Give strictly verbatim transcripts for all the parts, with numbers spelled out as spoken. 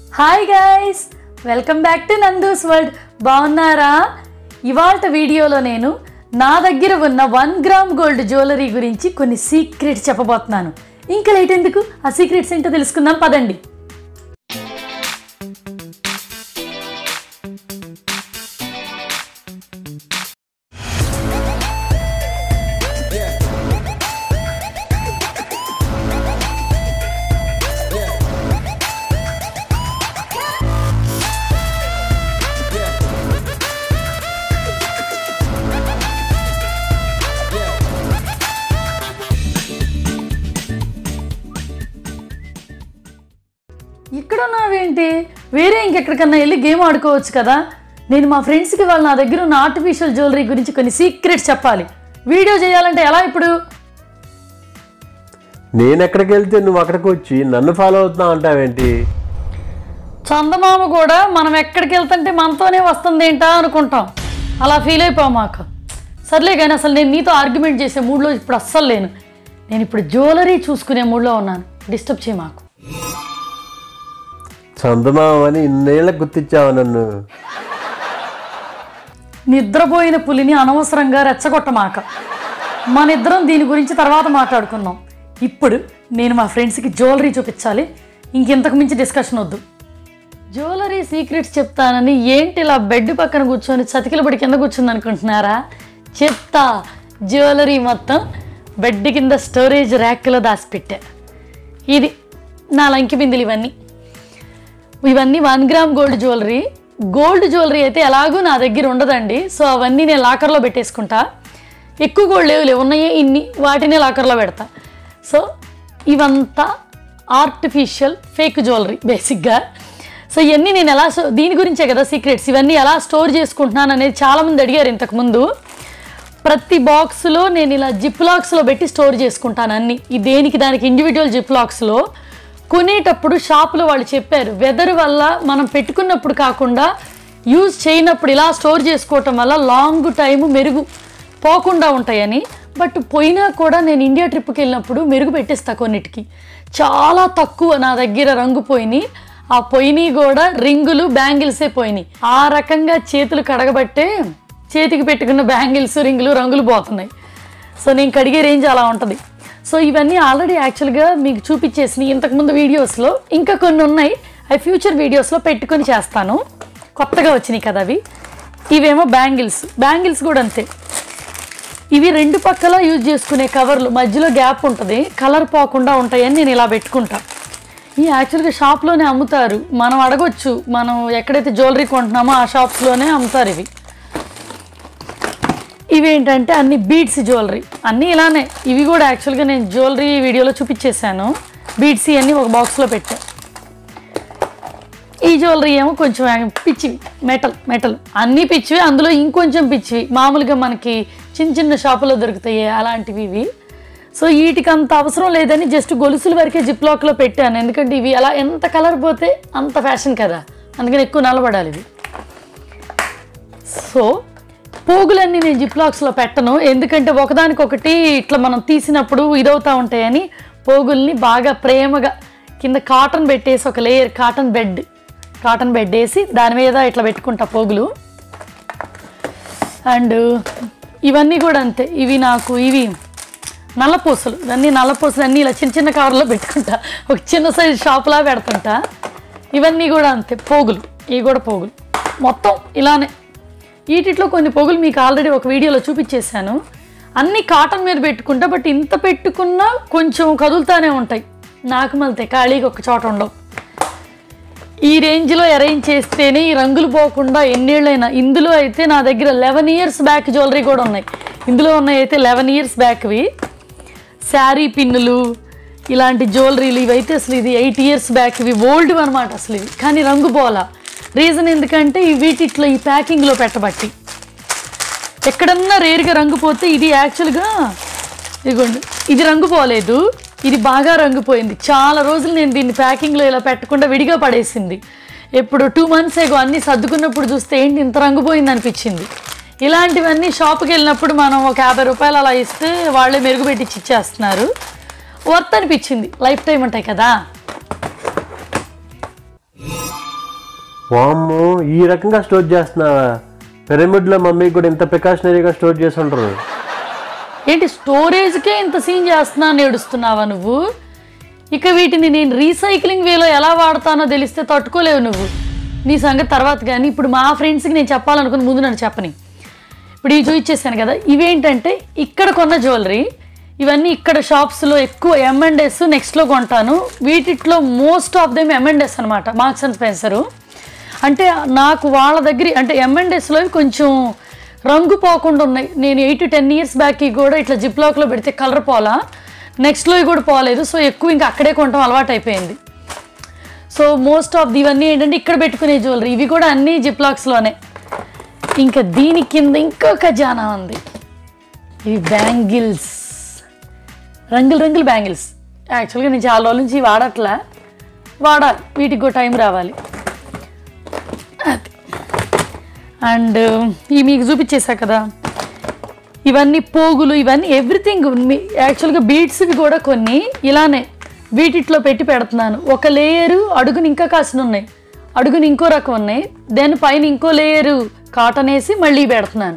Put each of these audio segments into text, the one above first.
Hi guys, welcome back to Nandu's world. బాగున్నారా? ఇవాళ వీడియోలో నేను నా దగ్గర ఉన్న వన్ గ్రామ్ గోల్డ్ జ్యువెలరీ గురించి కొన్ని సీక్రెట్స్ చెప్పబోతున్నాను. ఇంకా లేట్ ఎందుకు, ఆ సీక్రెట్స్ ఏంటో తెలుసుకుందాం పదండి. ఇక్కడ ఉన్నావేంటి? వేరే ఇంకెక్కడికన్నా వెళ్ళి గేమ్ ఆడుకోవచ్చు కదా. నేను మా ఫ్రెండ్స్కి వాళ్ళు నా దగ్గర ఉన్న ఆర్టిఫిషియల్ జ్యువెలరీ గురించి కొన్ని సీక్రెట్స్ చెప్పాలి. వీడియో చేయాలంటే ఎలా? ఇప్పుడు నేను ఎక్కడికి వెళ్తే నువ్వు అక్కడికి వచ్చి నన్ను ఫాలో అవుతున్నావు అంటావేంటి? చందమామ కూడా మనం ఎక్కడికి వెళ్తుంటే మనతోనే వస్తుంది ఏంటా అనుకుంటాం. అలా ఫీల్ అయిపోయాం మాకు. సర్లే కానీ అసలు నేను నీతో ఆర్గ్యుమెంట్ చేసే మూడ్లో ఇప్పుడు అస్సలు లేను. నేను ఇప్పుడు జ్యువెలరీ చూసుకునే మూడ్లో ఉన్నాను. డిస్టర్బ్ చేయ మాకు. చందమామని ఇన్నేళ్ళకి గుర్తించావు నన్ను. నిద్రపోయిన పులిని అనవసరంగా రెచ్చగొట్టమాక. మన ఇద్దరం దీని గురించి తర్వాత మాట్లాడుకుందాం. ఇప్పుడు నేను మా ఫ్రెండ్స్కి జ్యువెలరీ చూపించాలి. ఇంకెంతకు మించి డిస్కషన్ వద్దు. జ్యువెలరీ సీక్రెట్స్ చెప్తానని ఏంటి ఇలా బెడ్ పక్కన కూర్చొని చతికిల పడి కింద కూర్చుంది అనుకుంటున్నారా? చెప్తా. జ్యువెలరీ మొత్తం బెడ్ కింద స్టోరేజ్ ర్యాక్లో దాచిపెట్టా. ఇది నా లంకి బిందులు. ఇవన్నీ ఇవన్నీ one gram gold jewellery. Gold jewellery అయితే ఎలాగూ నా దగ్గర ఉండదండి. సో అవన్నీ నేను లాకర్లో పెట్టేసుకుంటా. ఎక్కువ గోల్డ్ లేవులే, ఉన్నాయే ఇన్ని, వాటినే లాకర్లో పెడతా. సో ఇవంతా ఆర్టిఫిషియల్ ఫేక్ జ్యువెలరీ బేసిక్గా. సో ఇవన్నీ నేను ఎలా, దీని గురించే కదా సీక్రెట్స్. ఇవన్నీ ఎలా స్టోర్ చేసుకుంటున్నాను అనేది చాలామంది అడిగారు ఇంతకుముందు. ప్రతి బాక్స్లో నేను ఇలా జిప్ లాక్స్లో పెట్టి స్టోర్ చేసుకుంటాను అన్నీ. ఈ దేనికి దానికి ఇండివిజువల్ జిప్ లాక్స్లో. కొనేటప్పుడు షాపులో వాళ్ళు చెప్పారు, వెదర్ వల్ల మనం పెట్టుకున్నప్పుడు కాకుండా యూజ్ చేయనప్పుడు ఇలా స్టోర్ చేసుకోవటం వల్ల లాంగ్ టైము మెరుగు పోకుండా ఉంటాయని. బట్ పోయినా కూడా నేను ఇండియా ట్రిప్కి వెళ్ళినప్పుడు మెరుగు పెట్టేస్తా కొన్నిటికి. చాలా తక్కువ నా దగ్గర రంగు పోయినాయి. ఆ పోయినాయి కూడా రింగులు, బ్యాంగిల్సే పోయినాయి. ఆ రకంగా చేతులు కడగబట్టే చేతికి పెట్టుకున్న బ్యాంగిల్స్, రింగులు, రంగులు పోతున్నాయి. సో నేను కడిగే రేంజ్ అలా ఉంటుంది. సో ఇవన్నీ ఆల్రెడీ యాక్చువల్గా మీకు చూపించేసినాయి ఇంతకుముందు వీడియోస్లో. ఇంకా కొన్ని ఉన్నాయి, అవి ఫ్యూచర్ వీడియోస్లో పెట్టుకొని చేస్తాను. కొత్తగా వచ్చినాయి కదా అవి. ఇవేమో బ్యాంగిల్స్. బ్యాంగిల్స్ కూడా అంతే. ఇవి రెండు పక్కల యూజ్ చేసుకునే కవర్లు, మధ్యలో గ్యాప్ ఉంటుంది, కలర్ పోకుండా ఉంటాయని నేను ఇలా పెట్టుకుంటా. ఈ యాక్చువల్గా షాప్లోనే అమ్ముతారు, మనం అడగొచ్చు. మనం ఎక్కడైతే జ్యువెలరీ కొంటున్నామో ఆ షాప్స్లోనే అమ్ముతారు ఇవి. ఇవేంటంటే అన్ని బీడ్స్ జ్యువెలరీ, అన్నీ ఇలానే. ఇవి కూడా యాక్చువల్గా నేను జ్యువెలరీ వీడియోలో చూపించేశాను. బీడ్స్ అన్నీ ఒక బాక్స్లో పెట్టాను. ఈ జ్యువెలరీ ఏమో కొంచెం పిచ్చివి, మెటల్ మెటల్ అన్నీ పిచ్చివి. అందులో ఇంకొంచెం పిచ్చివి మామూలుగా మనకి చిన్న చిన్న షాపులో దొరుకుతాయి అలాంటివి ఇవి. సో వీటికి అంత అవసరం లేదని జస్ట్ గొలుసుల వరకే జిప్ లాక్లో పెట్టాను. ఎందుకంటే ఇవి అలా ఎంత కలర్ పోతే అంత ఫ్యాషన్ కదా, అందుకని ఎక్కువ నలబడాలి ఇవి. సో పోగులన్నీ నేను జిప్ లాక్స్లో పెట్టను, ఎందుకంటే ఒకదానికొకటి ఇట్లా మనం తీసినప్పుడు ఇదవుతూ ఉంటాయని. పోగుల్ని బాగా ప్రేమగా కింద కాటన్ పెట్టేసి, ఒక layer cotton bed cotton bed వేసి దాని మీద ఇట్లా పెట్టుకుంటా పోగులు. అండ్ ఇవన్నీ కూడా అంతే. ఇవి నాకు ఇవి నల్లపూసలు. ఇవన్నీ నల్లపూసలు అన్నీ ఇలా చిన్న చిన్న కవర్లో పెట్టుకుంటా, ఒక చిన్న సైజు షాప్లా పెడుతుంటా. ఇవన్నీ కూడా అంతే పోగులు. ఇవి కూడా పోగులు మొత్తం ఇలానే. వీటిలో కొన్ని పొగులు మీకు ఆల్రెడీ ఒక వీడియోలో చూపించేశాను. అన్నీ కాటన్ మీద పెట్టుకుంటా. బట్ ఇంత పెట్టుకున్నా కొంచెం కదులుతూనే ఉంటాయి, నాకు మళ్ళీ ఖాళీగా ఒక చోట ఉండవు. ఈ రేంజ్లో అరేంజ్ చేస్తేనే ఈ రంగులు పోకుండా ఎన్నేళ్ళైనా. ఇందులో అయితే నా దగ్గర లెవెన్ ఇయర్స్ బ్యాక్ జ్యువెలరీ కూడా ఉన్నాయి. ఇందులో ఉన్నాయి అయితే లెవెన్ ఇయర్స్ బ్యాక్వి శారీ పిన్నులు, ఇలాంటి జ్యువెలరీలు. ఇవైతే అసలు ఇది ఎయిట్ ఇయర్స్ బ్యాక్, ఇవి ఓల్డ్ అనమాట అసలు ఇవి. కానీ రంగు పోలా. రీజన్ ఎందుకంటే వీటిట్లో ఈ ప్యాకింగ్లో పెట్టబట్టి. ఎక్కడన్నా రేరుగా రంగు పోతే, ఇది యాక్చువల్గా ఇదిగోండి, ఇది రంగు పోలేదు, ఇది బాగా రంగు పోయింది. చాలా రోజులు నేను దీన్ని ప్యాకింగ్లో ఇలా పెట్టకుండా విడిగా పడేసింది. ఎప్పుడు టూ మంత్స్ ఏగో అన్నీ సర్దుకున్నప్పుడు చూస్తే ఏంటి ఇంత రంగు పోయింది అనిపించింది. ఇలాంటివన్నీ షాప్కి వెళ్ళినప్పుడు మనం ఒక యాభై రూపాయలు అలా ఇస్తే వాళ్ళే మెరుగు పెట్టించి ఇచ్చేస్తున్నారు. వర్త్ అనిపించింది, లైఫ్ టైం ఉంటాయి కదా. వామ్మో ఈ రకంగా స్టోర్ చేస్తున్నావా? పిరమిడ్లో మమ్మీ కూడా ఇంత ప్రికాషనరీగా స్టోర్ చేసి ఉంటారు. ఏంటి స్టోరేజ్కే ఇంత సీన్ చేస్తున్నా అని ఏడుస్తున్నావా నువ్వు? ఇక వీటిని నేను రీసైక్లింగ్ వేలో ఎలా వాడతానో తెలిస్తే తట్టుకోలేవు నువ్వు. నీ సంగతి తర్వాత. కానీ ఇప్పుడు మా ఫ్రెండ్స్కి నేను చెప్పాలనుకున్న ముందు నన్ను చెప్పని. ఇప్పుడు ఇవి చూపించేసాను కదా, ఇవేంటంటే ఇక్కడ కొన్న జ్యువెలరీ. ఇవన్నీ ఇక్కడ షాప్స్లో ఎక్కువ ఎం అండ్ ఎస్ నెక్స్ట్లో కొంటాను. వీటిలో most of them M and S అనమాట, మార్క్స్ అండ్ స్పెన్సరు. అంటే నాకు వాళ్ళ దగ్గర అంటే ఎం అండ్ ఎస్లో కొంచెం రంగు పోకుండా ఉన్నాయి. నేను ఎయిట్ టు టెన్ ఇయర్స్ బ్యాక్కి కూడా ఇట్లా జిప్ లాక్లో పెడితే కలర్ పోలా, నెక్స్ట్లో కూడా పోలేదు. సో ఎక్కువ ఇంకా అక్కడే కొనటం అలవాటు అయిపోయింది. సో మోస్ట్ ఆఫ్ ఇవన్నీ ఏంటంటే ఇక్కడ పెట్టుకునే జ్యువెలరీ. ఇవి కూడా అన్నీ జిప్ లాక్స్లోనే. ఇంకా దీని కింద ఇంకో ఖజానా ఉంది. ఇవి బ్యాంగిల్స్, రంగులు రంగులు బ్యాంగిల్స్. యాక్చువల్గా నేను చాలా రోజుల నుంచి వాడట్లే, వాడాలి, వీటికి కూడా టైం రావాలి. అది అండ్ ఇవి మీకు చూపించేసా కదా, ఇవన్నీ పోగులు, ఇవన్నీ ఎవ్రీథింగ్. యాక్చువల్గా బీడ్స్ కూడా కొన్ని ఇలానే వీటిట్లో పెట్టి పెడుతున్నాను. ఒక లేయరు అడుగుని ఇంకా కాసిన ఉన్నాయి, అడుగుని ఇంకో రకం ఉన్నాయి, దాని పైన ఇంకో లేయరు కాటన్ వేసి మళ్ళీ పెడుతున్నాను.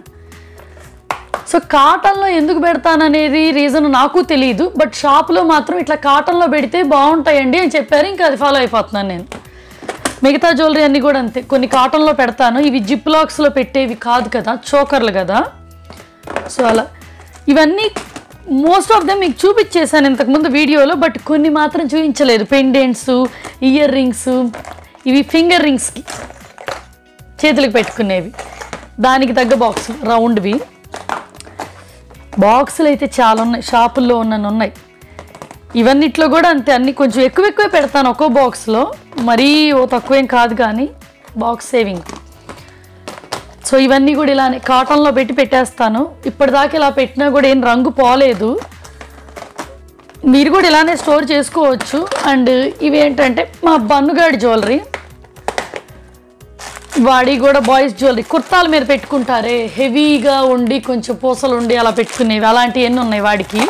సో కాటన్లో ఎందుకు పెడతాను అనేది రీజన్ నాకు తెలియదు, బట్ షాప్లో మాత్రం ఇట్లా కాటన్లో పెడితే బాగుంటాయండి అని చెప్పారు. ఇంకా అది ఫాలో అయిపోతున్నాను నేను. మిగతా జ్యువెలరీ అన్నీ కూడా అంతే, కొన్ని కాటన్లో పెడతాను. ఇవి జిప్ లాక్స్లో పెట్టేవి కాదు కదా, చోకర్లు కదా. సో అలా ఇవన్నీ మోస్ట్ ఆఫ్ దెమ్ మీకు చూపించేసాను ఇంతకుముందు వీడియోలో, బట్ కొన్ని మాత్రం చూపించలేదు. పెండెంట్స్, ఇయర్ రింగ్స్, ఇవి ఫింగర్ రింగ్స్కి చేతులకు పెట్టుకునేవి, దానికి తగ్గ బాక్సులు రౌండ్వి. బాక్సులు అయితే చాలా ఉన్నాయి, షాపుల్లో ఉన్నవి ఉన్నాయి. ఇవన్నిట్లో కూడా అంతే, అన్నీ కొంచెం ఎక్కువ ఎక్కువ పెడతాను ఒక్కో బాక్స్లో, మరీ ఓ తక్కువేం కాదు కానీ బాక్స్ సేవింగ్. సో ఇవన్నీ కూడా ఇలానే కాటన్లో పెట్టి పెట్టేస్తాను. ఇప్పటిదాకా ఇలా పెట్టినా కూడా ఏం రంగు పోలేదు. మీరు కూడా ఇలానే స్టోర్ చేసుకోవచ్చు. అండ్ ఇవి ఏంటంటే మా బన్నుగాడి జ్యువెలరీ, వాడి కూడా బాయ్స్ జ్యువెలరీ కుర్తాల మీద పెట్టుకుంటారే, హెవీగా ఉండి కొంచెం పూసలు ఉండి అలా పెట్టుకునేవి, అలాంటివి ఎన్ని ఉన్నాయి వాడికి.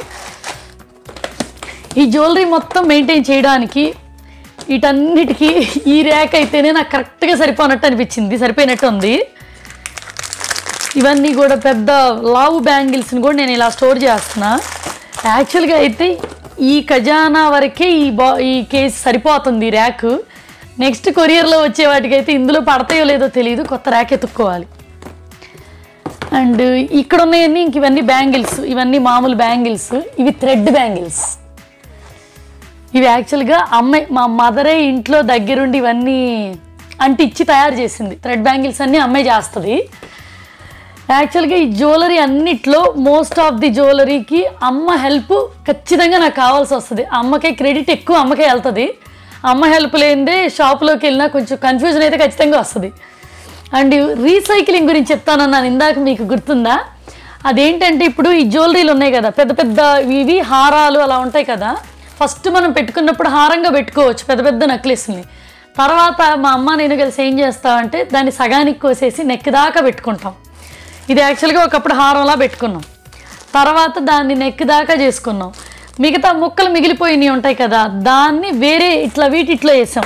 ఈ జ్యువెలరీ మొత్తం మెయింటైన్ చేయడానికి వీటన్నిటికీ ఈ ర్యాక్ అయితేనే నాకు కరెక్ట్గా సరిపోనట్టు అనిపించింది, సరిపోయినట్టు ఉంది. ఇవన్నీ కూడా పెద్ద లావు బ్యాంగిల్స్ని కూడా నేను ఇలా స్టోర్ చేస్తున్నా. యాక్చువల్గా అయితే ఈ ఖజానా వరకే ఈ బా ఈ కేసు సరిపోతుంది ఈ ర్యాక్. నెక్స్ట్ కొరియర్లో వచ్చే వాటికైతే ఇందులో పడతాయో లేదో తెలియదు, కొత్త ర్యాక్ ఎత్తుక్కోవాలి. అండ్ ఇక్కడ ఉన్నాయన్నీ ఇంక ఇవన్నీ బ్యాంగిల్స్, ఇవన్నీ మామూలు బ్యాంగిల్స్. ఇవి థ్రెడ్ బ్యాంగిల్స్. ఇవి యాక్చువల్గా అమ్మాయి మా మదరే ఇంట్లో దగ్గరుండి ఇవన్నీ అంటే ఇచ్చి తయారు చేసింది. థ్రెడ్ బ్యాంగిల్స్ అన్నీ అమ్మాయి చేస్తుంది. యాక్చువల్గా ఈ జ్యువెలరీ అన్నిట్లో మోస్ట్ ఆఫ్ ది జ్యువెలరీకి అమ్మ హెల్ప్ ఖచ్చితంగా నాకు కావాల్సి వస్తుంది. అమ్మకే క్రెడిట్ ఎక్కువ అమ్మకే వెళ్తుంది. అమ్మ హెల్ప్ లేనిదే షాప్లోకి వెళ్ళినా కొంచెం కన్ఫ్యూజన్ అయితే ఖచ్చితంగా వస్తుంది. అండ్ రీసైక్లింగ్ గురించి చెప్తానన్నాను ఇందాక, మీకు గుర్తుందా? అదేంటంటే ఇప్పుడు ఈ జ్యువెలరీలు ఉన్నాయి కదా, పెద్ద పెద్ద ఇవి హారాలు అలా ఉంటాయి కదా. ఫస్ట్ మనం పెట్టుకున్నప్పుడు హారంగా పెట్టుకోవచ్చు పెద్ద పెద్ద నెక్లెస్ని. తర్వాత మా అమ్మ నేను కలిసి ఏం చేస్తామంటే దాన్ని సగానికి కోసేసి నెక్ దాకా పెట్టుకుంటాం. ఇది యాక్చువల్గా ఒకప్పుడు హారంలా పెట్టుకున్నాం, తర్వాత దాన్ని నెక్ దాకా చేసుకున్నాం. మిగతా ముక్కలు మిగిలిపోయినవి ఉంటాయి కదా, దాన్ని వేరే ఇట్లా వీటిట్లో వేసాం.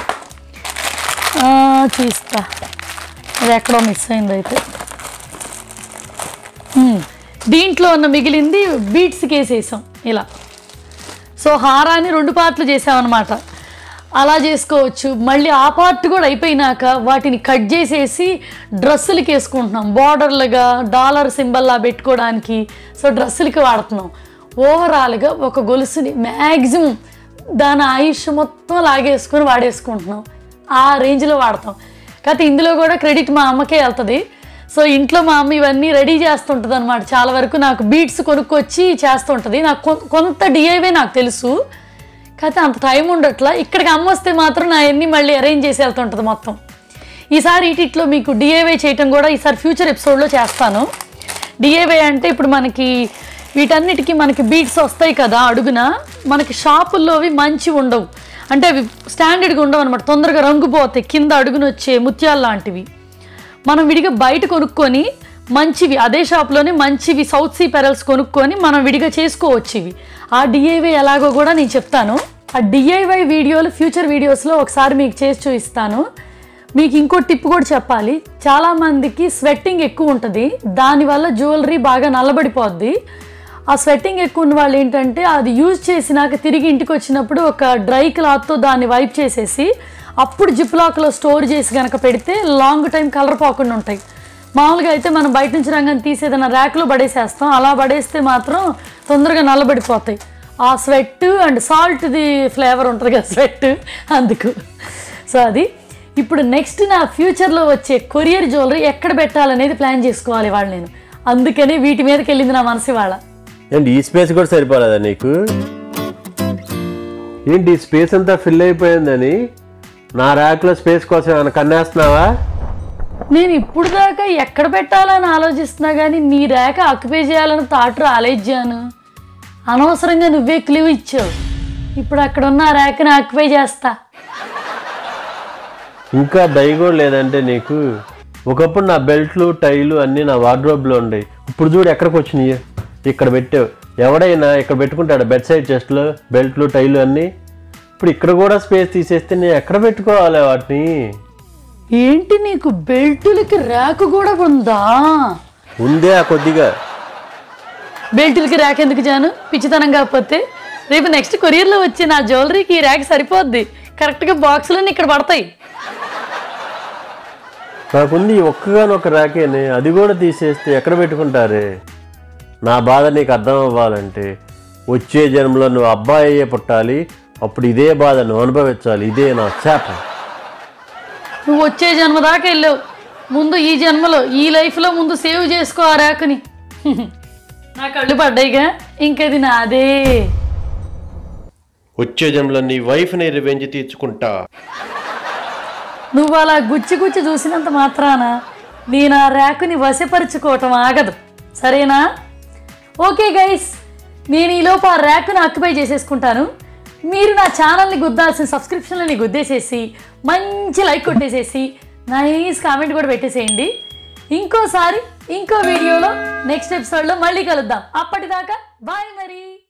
తీస్తా, అది ఎక్కడో మిస్ అయింది. అయితే దీంట్లో ఉన్న మిగిలింది బీట్స్కి వేసేసాం ఇలా. సో హారాన్ని రెండు పార్ట్లు చేసామన్నమాట. అలా చేసుకోవచ్చు. మళ్ళీ ఆ పార్ట్ కూడా అయిపోయినాక వాటిని కట్ చేసేసి డ్రెస్సులకి వేసుకుంటున్నాం, బార్డర్లుగా డాలర్ సింబల్లా పెట్టుకోవడానికి. సో డ్రెస్సులకి వాడుతున్నాం. ఓవరాల్గా ఒక గొలుసుని మ్యాక్సిమం దాని ఆయుష్ మొత్తం లాగేసుకొని వాడేసుకుంటున్నాం, ఆ రేంజ్లో వాడతాం. కాకపోతే ఇందులో కూడా క్రెడిట్ మా అమ్మకే వెళ్తుంది. సో ఇంట్లో మా అమ్మ ఇవన్నీ రెడీ చేస్తుంటుంది అనమాట. చాలా వరకు నాకు బీట్స్ కొనుక్కొచ్చి చేస్తుంటుంది. నాకు కొంత డిఐవే నాకు తెలుసు, కాకపోతే అంత టైం ఉండట్లా. ఇక్కడికి అమ్మ వస్తే మాత్రం నా అన్నీ మళ్ళీ అరేంజ్ చేసి వెళ్తుంటుంది మొత్తం. ఈసారి ఇటిట్లో మీకు డిఐవై చేయటం కూడా ఈసారి ఫ్యూచర్ ఎపిసోడ్లో చేస్తాను. డిఐవై అంటే ఇప్పుడు మనకి వీటన్నిటికీ మనకి బీట్స్ వస్తాయి కదా అడుగున, మనకి షాపుల్లో అవి మంచి ఉండవు, అంటే అవి స్టాండర్డ్గా ఉండవు అనమాట, తొందరగా రంగు పోతాయి. కింద అడుగున వచ్చే ముత్యాలు లాంటివి మనం విడిగా బయట కొనుక్కొని మంచివి అదే షాప్లోనే మంచివి సౌత్ సీ పెరల్స్ కొనుక్కొని మనం విడిగా చేసుకోవచ్చు. ఇవి ఆ డిఐవై ఎలాగో కూడా నేను చెప్తాను. ఆ డిఐవై వీడియోలు ఫ్యూచర్ వీడియోస్లో ఒకసారి మీకు చేసి చూపిస్తాను. మీకు ఇంకో టిప్ కూడా చెప్పాలి. చాలామందికి స్వెట్టింగ్ ఎక్కువ ఉంటుంది, దానివల్ల జ్యువెలరీ బాగా నల్లబడిపోద్ది. ఆ స్వెట్టింగ్ ఎక్కువ ఉన్న వాళ్ళు ఏంటంటే అది యూజ్ చేసినాక తిరిగి ఇంటికి వచ్చినప్పుడు ఒక డ్రై క్లాత్తో దాన్ని వైప్ చేసేసి అప్పుడు జిప్ లాక్లో స్టోర్ చేసి కనుక పెడితే లాంగ్ టైం కలర్ పోకుండా ఉంటాయి. మామూలుగా అయితే మనం బయట నుంచి రంగం తీసి ఏదైనా ర్యాక్లో పడేసేస్తాం, అలా పడేస్తే మాత్రం తొందరగా నల్లబడిపోతాయి. ఆ స్వెట్ అండ్ సాల్ట్ది ఫ్లేవర్ ఉంటుంది కదా స్వెట్, అందుకు. సో అది ఇప్పుడు నెక్స్ట్ నా ఫ్యూచర్లో వచ్చే కొరియర్ జ్యువెలరీ ఎక్కడ పెట్టాలనేది ప్లాన్ చేసుకోవాలి వాళ్ళు నేను. అందుకని వీటి మీదకి వెళ్ళింది నా మనసు వాళ్ళ. ఏంటి ఈ స్పేస్ కూడా సరిపోలేదా నీకు? ఏంటి ఈ స్పేస్ అంతా ఫిల్ అయిపోయిందని నా ర్యాక్లో స్పేస్ కోసం ఏమైనా కన్నేస్తున్నావా? నేను ఇప్పుడు దాకా ఎక్కడ పెట్టాలని ఆలోచిస్తున్నా కానీ నీ ర్యాక్ ఆక్యుపై చేయాలని థాట్ రాలేజ్జాను. అనవసరంగా నువ్వే క్లూ ఇచ్చావు. ఇప్పుడు అక్కడ ఉన్న ర్యాక్ని ఆక్యుపై చేస్తా. ఇంకా దయ కూడా లేదంటే నీకు. ఒకప్పుడు నా బెల్ట్లు టైలు అన్నీ నా వార్డ్రోబ్లో ఉండేవి, ఇప్పుడు చూడు ఎక్కడికి వచ్చినాయి. ఇక్కడ పెట్టావు. ఎవడైనా ఇక్కడ పెట్టుకుంటాడు బెడ్ సైడ్ చెస్ట్లో బెల్ట్లు టైలు అన్నీ. ఇప్పుడు ఇక్కడ కూడా స్పేస్ తీసేస్తే నేను ఎక్కడ పెట్టుకోవాలి వాటిని? ఏంటి నీకు బెల్టులకి ర్యాక్ కూడా ఉందా? ఉందే ఆ కొద్దిగా. బెల్టులకి ర్యాక్ ఎందుకు జాను, పిచ్చితనం కాకపోతే? రేపు నెక్స్ట్ కొరియర్లో వచ్చే నా జ్యువెలరీకి ఈ ర్యాక్ సరిపోద్ది, కరెక్ట్గా బాక్సులన్నీ ఇక్కడ పడతాయి. నాకుంది ఒక్కగానొక్క ర్యాకేనే, అది కూడా తీసేస్తే ఎక్కడ పెట్టుకుంటారే? నా బాధ నీకు అర్థం అవ్వాలంటే వచ్చే జన్మలో నువ్వు అబ్బాయి అయ్యే పుట్టాలి, అప్పుడు ఇదే బాధ నువ్వు అనుభవించాలి. ఇదే నా శాపం. నువ్వు వచ్చే జన్మ దాకా వెళ్ళావు, ముందు ఈ జన్మలో ఈ లైఫ్లో ముందు సేవ్ చేసుకో ఆ ర్యాక్ని. నా కళ్ళు పడ్డాయిగా, ఇంకది నాదే. వచ్చే జన్మలో నీ వైఫ్ని రివెంజ్ తీర్చుకుంటా. నువ్వు అలా గుచ్చి గుచ్చి చూసినంత మాత్రాన నేను ఆ ర్యాకుని వశపరుచుకోవటం ఆగదు, సరేనా? ఓకే గైస్, నేను ఈలోపు ఆ ర్యాక్ను ఆక్యుపై చేసేసుకుంటాను. మీరు నా ఛానల్ని గుద్దాల్సిన సబ్స్క్రిప్షన్లని గుద్దేసేసి మంచి లైక్ కొట్టేసేసి నైస్ కామెంట్ కూడా పెట్టేసేయండి. ఇంకోసారి ఇంకో వీడియోలో నెక్స్ట్ ఎపిసోడ్లో మళ్ళీ కలుద్దాం. అప్పటిదాకా బాయ్ మరి.